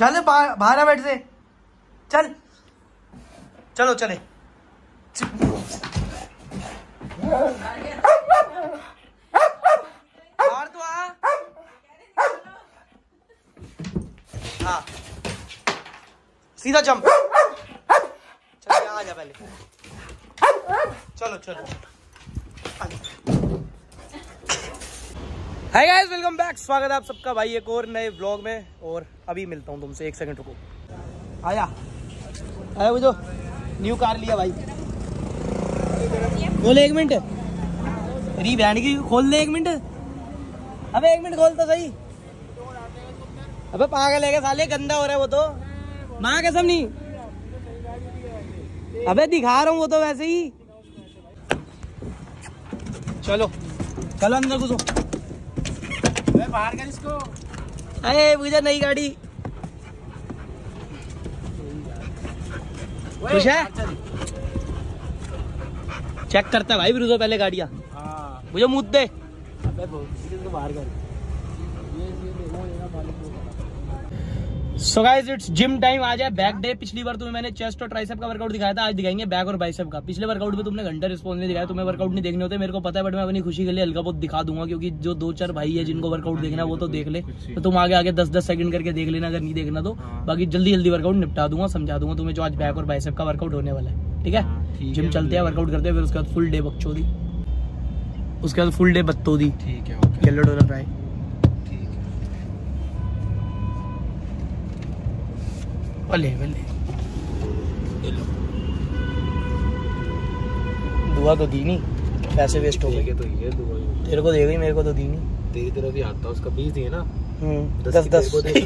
चल बाहर आ बैठ से, चल चलो चले। बाहर तो आ। हाँ सीधा जंप। चल आ जा पहले। चलो चलो। Hi guys, welcome back. स्वागत है आप सबका भाई एक और नए व्लॉग में। और अभी मिलता हूँ तुमसे, एक सेकंड रुको। आया वो जो न्यू कार लिया भाई। खोल 1 मिनट। री बैंड की खोल दे 1 मिनट। अबे 1 मिनट खोल तो सही। अबे पागल है साले, गंदा हो रहा है वो तो। माँ कसम नहीं। अबे दिखा रहा हूँ वो तो वैसे ही। चलो चलो अंदर घुसो। बाहर कर इसको। अरे मुझे नई गाड़ी। खुश है? चेक करता है भाई फिर पहले गाड़ियाँ। मुझे मुद्दे। बाहर कर। So guys it's gym time. आज है बैक डे। पिछली बार तुम्हें मैंने चेस्ट और ट्राइसेप का वर्कआउट दिखाया था, आज दिखाएंगे बैक और बाइसेप का। पिछले वर्कआउट में तुमने घंटा रिस्पॉन्स नहीं दिखाया, तुम्हें वर्कआउट नहीं देखने होते, मेरे को पता है, बट मैं अपनी खुशी के लिए हल्का बहुत दिखा दूंगा, क्योंकि जो 2-4 भाई है जिनको वर्कआउट देखना है वो तो देख ले। तो तुम आगे आगे 10-10 सेकंड करके देख लेना अगर नहीं देखना तो। बाकी जल्दी जल्दी वर्कआउट निपटा दूंगा, समझा दूंगा तुम्हें जो आज बैक और बाइसेप का वर्कआउट होने वाला है। ठीक है, जिम चलते हैं, वर्कआउट करते हैं, फिर उसके बाद फुल डे बकचोदी, उसके बाद फुल डे बत्तोदी। ठीक है, येलो डोला फ्राई। भले दुआ तो दी नहीं, पैसे वेस्ट हो गए। तो ये दुआ तेरे को दे गई, मेरे को तो दी नहीं। तेरी तरफ ही आता उसका 20 दिए ना। 10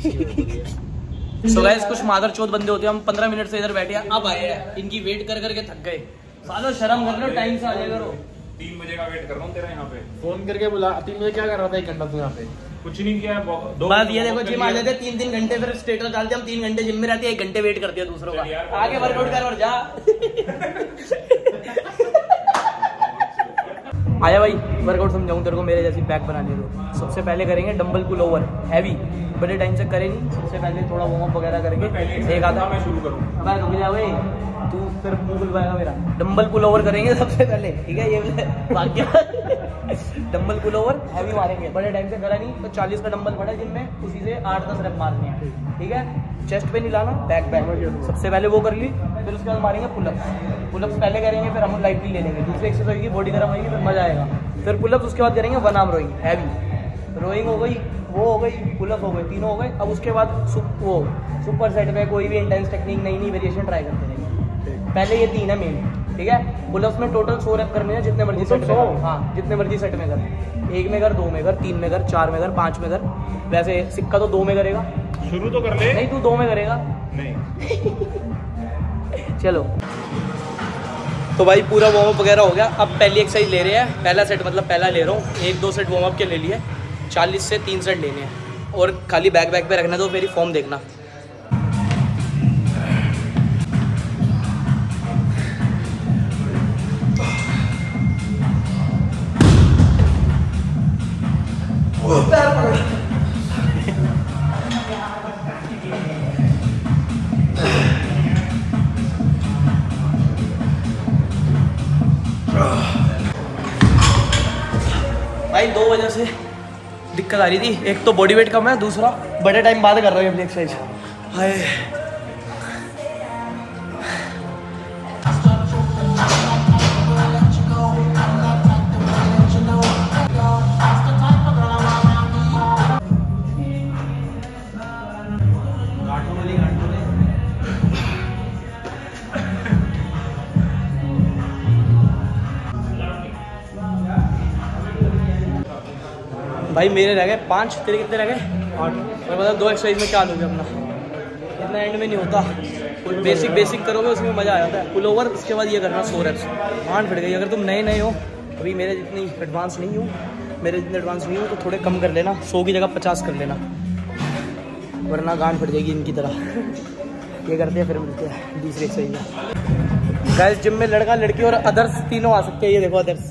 सो गाइस कुछ मादर चौथ बंदे होते हैं। हम 15 मिनट से इधर बैठे हैं, अब आए हैं। इनकी वेट कर करके थक गए। सालों शर्म कर लो, टाइम से आ जाया करो। 3 बजे का वेट कर रहा हूँ तेरा यहाँ पे। फोन करके बुला। 3 बजे क्या कर रहा था 1 घंटा तू यहाँ पे? कुछ नहीं किया। बात ये देखो, जिम आ जाते 3-3 घंटे, फिर स्टेटस डालते हम 3 घंटे जिम में रहते हैं, 1 घंटे वेट करते हैं दूसरों का। आगे वर्कआउट कर और जा। आया भाई, वर्कआउट समझाऊं तेरे को, मेरे जैसी बैक बनाने दो। सबसे पहले करेंगे डंबल पुल ओवर हैवी। बड़े टाइम से करे नहीं, सबसे पहले थोड़ा वार्म अप वगैरह करेंगे। एक आधा मैं शुरू करूँ। अब रुक जा भाई, तू फिर मुंह बुलवाएगा मेरा। डंबल पुल ओवर करेंगे सबसे पहले, ठीक है? ये भाग्य। डंबल पुल ओवर हैवी मारेंगे। बड़े टाइम से करा नहीं तो 40 का डंबल पड़ा जिम में, उसी से 8-10 रैप मारने हैं। ठीक है, चेस्ट पे नहीं लाना, बैक सबसे पहले वो कर ली। फिर उसके बाद मारेंगे पुलअप्स। पुलअप्स पहले करेंगे, फिर हम लाइटली ले लेंगे। दूसरी एक्सरसाइज की बॉडी गर्म होगी, फिर मजा आएगा। फिर पुलअप्स, उसके बाद करेंगे 1 आर्म रोइंग हैवी। रोइंग हो गई, वो हो गई, पुलअप हो गए, तीनों हो गए। अब उसके बाद वो सुपर सेट में कोई भी इंटेंस टेक्निक, नई वेरिएशन ट्राई करते रहेंगे। पहले ये 3 है मेन, ठीक है? पुलअप्स में टोटल 100 रैप करने हैं, जितने मर्जी सेट में कर। हाँ, जितने मर्जी सेट में कर। 1 में कर, 2 में कर, 3 में कर, 4 में कर, 5 में कर। वैसे सिक्का तो 2 में करेगा। शुरू तो कर ले। नहीं, तू 2 में करेगा। नहीं। चलो तो भाई पूरा वार्म अप वगैरह हो गया। अब पहली एक्सरसाइज ले रहे हैं। पहला सेट मतलब पहला ले रहा हूँ। 1-2 सेट वार्म अप के ले लिए, 40 से 3 सेट लेने हैं। और खाली बैक पे रखना, तो मेरी फॉर्म देखना। भाई 2 वजह से दिक्कत आ रही थी। एक तो बॉडी वेट कम है, दूसरा बड़े टाइम बाद कर रहा हूँ अपनी एक्सरसाइज। हाय भाई मेरे रह गए 5, तेरे कितने रह गए? 8। मैं बता 2 एक्सरसाइज में क्या लोगे अपना, इतना एंड में नहीं होता। कोई बेसिक करोगे उसमें मज़ा आ जाता है। पुल ओवर, उसके बाद ये करना 100 रैप्स। मान फट गई। अगर तुम नए हो, अभी मेरे जितनी एडवांस नहीं हूँ, तो थोड़े कम कर लेना। 100 की जगह 50 कर लेना, वरना गांड फट जाएगी इनकी तरह। ये करते हैं, फिर मिलते हैं दूसरी एक्सरसाइज में। गाइस जिम में लड़का लड़की और अदर्स तीनों आ सकते हैं। ये देखो अदर्स।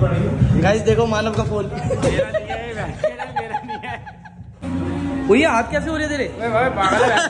गाइस देखो मानव का फोन। मेरा नहीं है। भैया हाथ कैसे हो रहे तेरे? ओए पागल है।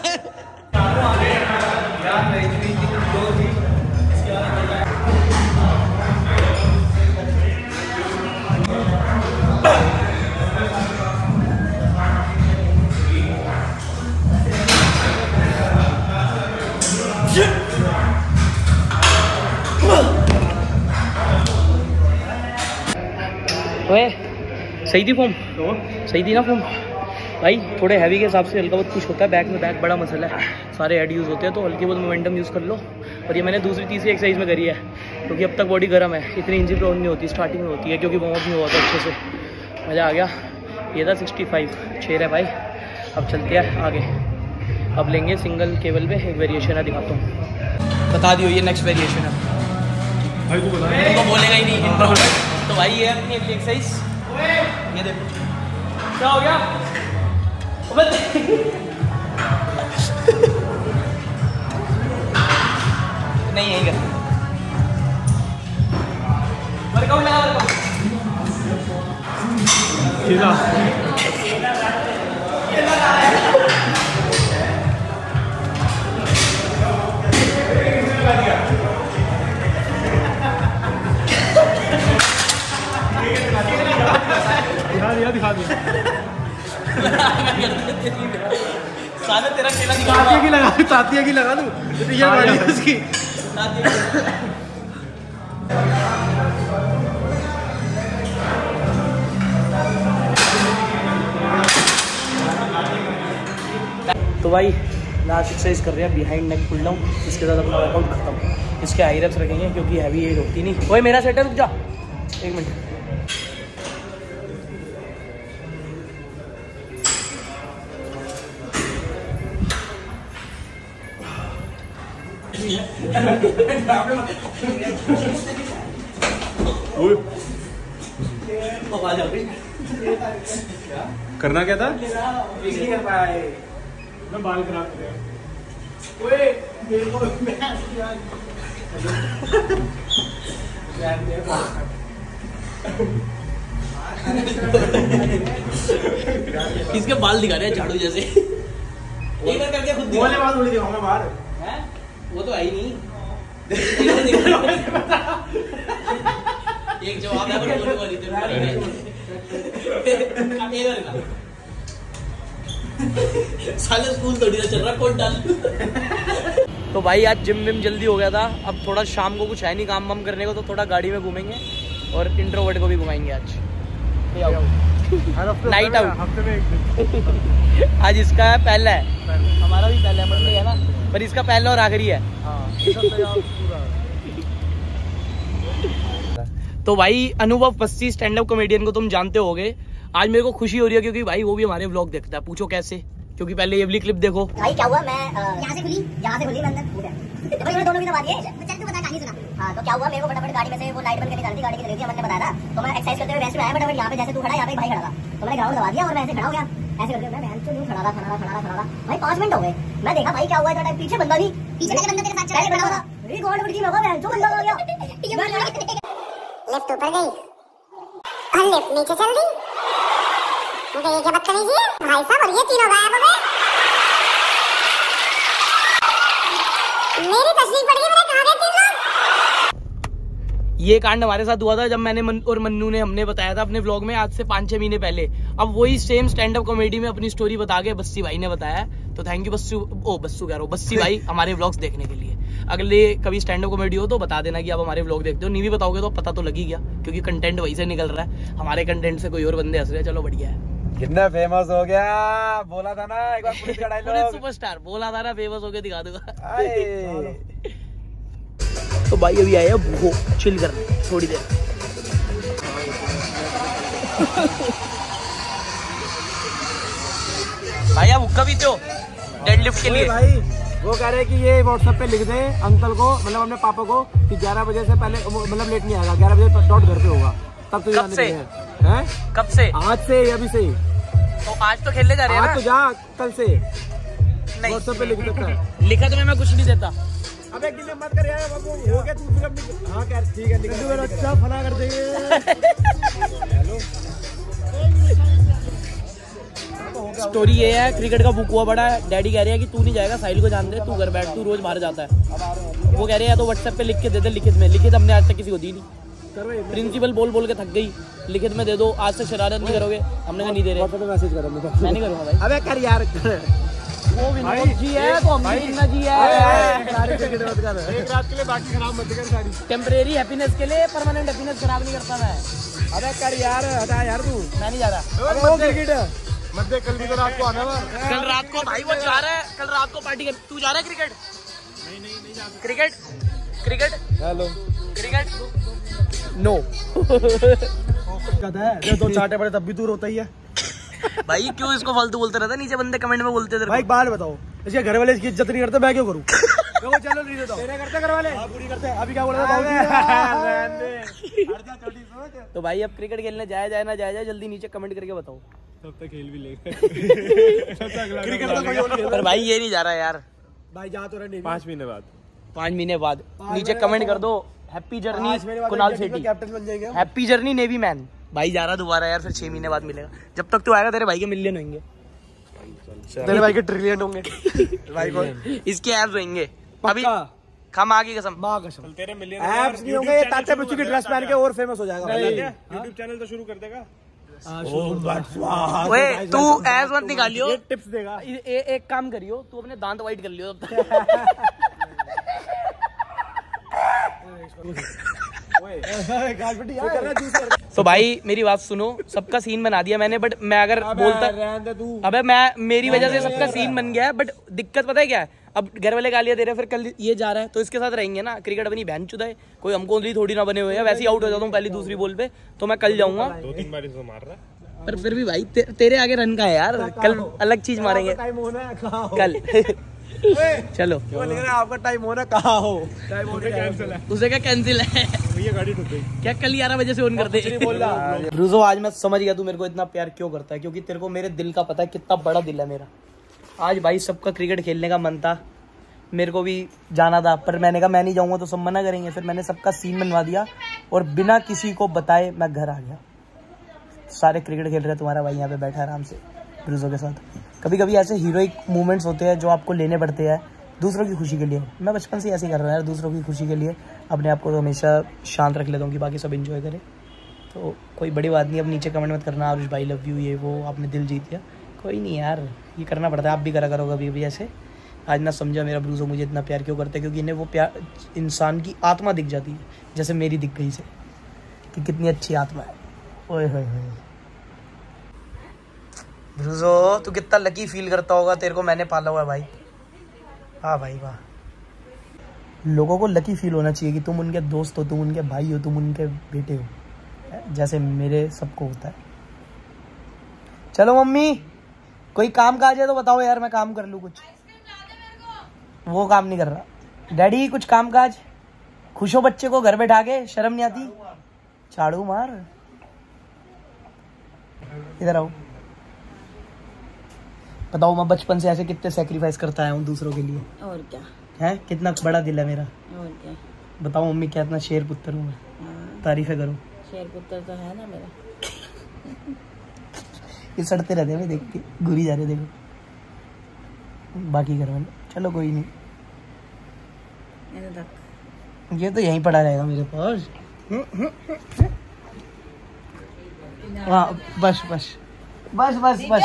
ओए सही थी फॉर्म? सही थी ना फॉर्म? भाई थोड़े हैवी के हिसाब से हल्का बहुत कुछ होता है, बैक में बैक बड़ा मसला है, सारे हेड यूज़ होते हैं, तो हल्की बहुत मोमेंटम यूज़ कर लो। और ये मैंने दूसरी तीसरी एक्सरसाइज में करी है, क्योंकि अब तक बॉडी गर्म है, इतनी इंजरी प्रॉब्लम नहीं होती, स्टार्टिंग में होती है क्योंकि वार्म अप नहीं हुआ था अच्छे से। मज़ा आ गया। ये था 65 6 है भाई। अब चलते हैं आगे, अब लेंगे सिंगल केबल पे एक वेरिएशन है, दिखाता हूँ। बता दियो ये नेक्स्ट वेरिएशन है भाई तू बता। तुमको बोलेगा ही नहीं। तो भाई ये है अपनी अगली एक्सरसाइज। ये देखो क्या हो गया। नहीं यही कर वर्कआउट लगा वर्कआउट। दिखा दिया। साले तेरा केला तातिया की लगा दूं ये वाली उसकी। तो भाई लास्ट एक्सरसाइज कर रहे हैं बिहाइंड नेक पुल डाउन, इसके साथ अपना वर्कआउट खत्म। इसके हाई रेप्स रखेंगे क्योंकि हैवी एज होती नहीं। ओए मेरा सेट है, रुक जा 1 मिनट। करना क्या था? मैं बाल खराब कर इसके बाल दिखा रहे हैं झाड़ू जैसे। एक बार करके खुद दिखा। बाल थोड़ी दिखाऊंगा बाहर। हैं? वो तो है ही नहीं। एक जवाब है पर बोलने वाली तेरे साले स्कूल थोड़ी ना चल रहा कोट डाल। तो भाई आज जिम विम जल्दी हो गया था, अब थोड़ा शाम को कुछ है नहीं काम वाम करने को, तो थोड़ा गाड़ी में घूमेंगे और इंट्रोवर्ट को भी घुमाएंगे आज। नाइट आउट हफ्ते में 1 दिन। आज इसका है पहला है, हमारा भी पहला है, मंडे है ना, पर इसका पहला और आखिरी है। तो भाई अनुभव बस्सी स्टैंड अप कॉमेडियन को तुम जानते होगे। आज मेरे को खुशी हो रही है क्योंकि भाई वो भी हमारे व्लॉग देखता है। पूछो कैसे? क्योंकि पहले ये वाली क्लिप देखो। भाई क्या हुआ, मैं यहाँ से खुली मैं अंदर कूद गया। तो भाई दोनों की तो बात ये है, चल तू बता कहानी सुना। हाँ तो क्या हुआ, मेरे को फटाफट गाड़ी में से वो लाइट बंद करके जानी थी, गाड़ी की जरूरत हमने बताया था। तो मैं एक्सरसाइज करते हुए वैसे में आया, फटाफट यहाँ पे जैसे तू खड़ा, यहाँ पे भाई खड़ा था, तो मैंने ग्राउंड दबा दिया और मैं ऐसे खड़ा हो गया। ऐसे करके मैं तो यूं खड़ा था भाई 5 मिनट हो गए। मैं देखा भाई क्या हुआ, इतना टाइम पीछे बंदा नहीं, पीछे वाले बंदा तेरे साथ चला खड़ा था। ये गॉड बड़ी मैं बहन जो बंदा आ गया। लिफ्ट ऊपर गई और लिफ्ट नीचे चल दी। मुझे ये क्या बदतमीजी है भाई साहब, और ये तीनों गायब हो गए। मेरी तस्वीर पड़ गई, मैंने कहा गए 3 लोग। ये कांड हमारे साथ हुआ था जब मैंने और मन्नू ने हमने बताया था अपने व्लॉग में आज से 5-6 महीने पहले। अब वही सेम स्टैंड अप कॉमेडी में अपनी स्टोरी बता के बस्सी भाई ने बताया। तो थैंक यू बस्सी भाई हमारे व्लॉग्स देखने के लिए। अगले कभी स्टैंड अप कॉमेडी हो तो बता देना कि आप हमारे व्लॉग देखते हो। नहीं भी बताओगे तो पता तो लग ही गया, क्योंकि कंटेंट वही से निकल रहा है। हमारे कंटेंट से कोई और बंदे हंस रहे हैं, चलो बढ़िया है। कितना फेमस हो गया, बोला था ना एक बार पुलिस का डायलॉग। सुपरस्टार बोला था ना, फेमस हो गया, दिखा दूंगा। तो भाई अभी आया वो चिल कर थोड़ी देर। भाई आप हुक्का पीते हो डेडलिफ्ट के लिए? भाई वो कह रहे हैं कि ये व्हाट्सएप पे लिख दे अंकल को, मतलब अपने पापा को, कि 11 बजे से पहले मतलब लेट नहीं आएगा, 11 बजे डॉट घर पे होगा। तब तो कब से? हैं? कब से? आज से, अभी से। तो आज तो खेलने जा रहे हैं ना? आज तो जा, कल से नहीं व्हाट्सएप पे लिख देता है। लिखा तो मैं कुछ नहीं देता। अबे गिले मत कर यार बाबू, हो गया तू फिल्म। हाँ क्या ठीक है, निकल मेरा अच्छा फना कर देंगे। हेलो स्टोरी ये है, क्रिकेट का बुक हुआ बड़ा है। डैडी कह रहे हैं कि तू नहीं जाएगा, साहिल को जान दे, तू घर बैठ, तू रोज बाहर जाता है। वो कह रहे हैं तो व्हाट्सएप पे लिख के दे दे, लिखित में। लिखित हमने आज तक किसी को दी नहीं। प्रिंसिपल बोल बोल के थक गई, लिखित में दे दो, आज से शरारत नहीं करोगे। हमने कहा नहीं दे रहे। मैसेज करो, मैं नहीं करूँगा भाई। अबे कर यार, वो विनोद जी है तो हम भी जी है। एक रात के लिए बाकी खराब मत कर सारी। टेम्परेरी हैप्पीनेस के लिए परमानेंट हैप्पीनेस खराब नहीं करता मैं। अबे कर यार, हटा यार तू। मैं नहीं जा रहा। अबे वो क्रिकेट मत दे, कल भी तो रात को आना है। कल रात को भाई वो जा रहा है, कल रात को पार्टी कर। तू जा रहा है क्रिकेट? नहीं जा। Cricket hello cricket no. कहता है जब दो चाटे पड़े तब भी तू रोता ही है। भाई क्यों इसको फालतू बोलते रहता? नीचे बंदे कमेंट में बोलते थे। भाई एक बात बताओ, इसके घर वाले इसकी इज्जत नहीं करते, मैं क्यों करूँ? चलो नहीं देता, तेरे करते घर वाले? पूरी करते। अभी क्या बोल रहा था? तो भाई अब क्रिकेट खेलने जाया जाए ना जाया जाए, जल्दी नीचे कमेंट करके बताओ। तब तक खेल भी लेगा। पर भाई ये नहीं जा रहा यार। भाई जा तो रहे 5 महीने बाद। 5 महीने बाद नीचे कमेंट कर दो, happy journey Kunal Sethi, captain बन जाएंगे। Happy journey navy man. भाई जा रहा दोबारा यार, फिर 6 महीने बाद मिलेगा। जब तक तू आएगा तेरे भाई के मिलियन होंगे, तेरे भाई के ट्रिलियन होंगे। भाई को इसके एब्स होंगे अभी। खम आगे कसम, माँ कसम, तेरे मिलियन एब्स नहीं होंगे, ये ताते बच्चों की ड्रेस पहन के और फेमस हो जाएगा। यूट्यूब चैनल तो शुरू कर देगा। ओए तू एब्स मत निकालियो, ये टिप्स देगा। एक काम करियो, तू अपने दांत वाइट कर लियो तब तक। तो भाई मेरी बात सुनो, सबका सीन बना दिया मैंने, बट मैं अगर बोलता, अबे मैं मेरी वजह से सबका सीन बन गया है, बट दिक्कत पता है क्या है? अब घर वाले गालियां दे रहे हैं, फिर कल ये जा रहा है तो इसके साथ रहेंगे ना। क्रिकेट अपनी बहन चुदा है, कोई हमको थोड़ी ना बने हुए हैं। वैसे ही आउट हो जाता हूँ पहली दूसरी बॉल पे, तो मैं कल जाऊंगा। 2-3 बार इसको मार रहा है। पर फिर भी भाई तेरे आगे रन का है यार, कल अलग चीज मारेंगे कल। चलो आपका टाइम होना कहाँ हो? टाइम होने कैंसिल है, उसे क्या कैंसिल है? भैया गाड़ी ठुक गई क्या कल 11 बजे से ऑन कर दे? ब्रूजो आज मैं समझ गया तू मेरे को इतना प्यार क्यों करता है, क्योंकि तेरे को मेरे दिल का पता है कितना बड़ा दिल है मेरा। आज भाई सबका क्रिकेट खेलने का मन था, मेरे को भी जाना था, पर मैंने कहा मैं नहीं जाऊंगा तो सब मना करेंगे। फिर मैंने सबका सीन बनवा दिया और बिना किसी को बताए मैं घर आ गया। सारे क्रिकेट खेल रहे, तुम्हारा भाई यहाँ पे बैठा आराम से ब्रूजो के साथ। कभी कभी ऐसे हीरोइक मोमेंट्स होते हैं जो आपको लेने पड़ते हैं दूसरों की खुशी के लिए। मैं बचपन से ऐसे ही कर रहा हूँ यार, दूसरों की खुशी के लिए अपने आप को तो हमेशा शांत रख लेता हूँ कि बाकी सब एंजॉय करें। तो कोई बड़ी बात नहीं। अब नीचे कमेंट मत करना आरुष भाई लव यू ये वो, आपने दिल जीत लिया। कोई नहीं यार, ये करना पड़ता है, आप भी करा करो कभी कभी ऐसे। आज ना समझा मेरा ब्रूजो मुझे इतना प्यार क्यों करता है, क्योंकि इन्हें वो प्यार इंसान की आत्मा दिख जाती है, जैसे मेरी दिख गई से कि कितनी अच्छी आत्मा है। ओए होए होए ब्रूजो, तू कितना लकी फील करता होगा, तेरे को मैंने पाला हुआ है भाई। हाँ भाई वाह। लोगों को लकी फील होना चाहिए कि तुम उनके दोस्त हो, तुम उनके भाई हो, तुम उनके बेटे हो, जैसे मेरे सबको होता है। चलो मम्मी, कोई काम काज है तो बताओ यार, मैं काम कर लूँ कुछ। वो काम नहीं कर रहा। डैडी कुछ काम काज, खुश हो बच्चे को घर बैठा के, शर्म नहीं आती? झाड़ू मार, इधर आओ। बताओ मैं बचपन से ऐसे कितने सेक्रीफाइस करता आया हूँ दूसरों के लिए। और क्या है, कितना बड़ा दिल है मेरा। और क्या बताओ मम्मी, क्या इतना शेर पुत्र हूँ मैं। तारीफें करो। शेर पुत्र तो है ना मेरा। ये सड़ते रहते हैं देख के, घुरी जा रहे देखो बाकी घर वाले। चलो कोई नहीं, ये तो यहीं पड़ा रहेगा मेरे पास। हाँ बस बस बस बस बस।